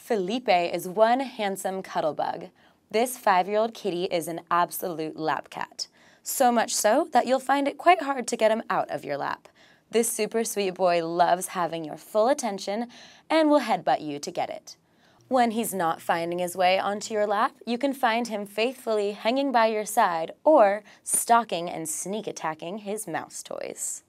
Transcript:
Felipe is one handsome cuddle bug. This 5-year-old kitty is an absolute lap cat. So much so that you'll find it quite hard to get him out of your lap. This super sweet boy loves having your full attention and will headbutt you to get it. When he's not finding his way onto your lap, you can find him faithfully hanging by your side or stalking and sneak attacking his mouse toys.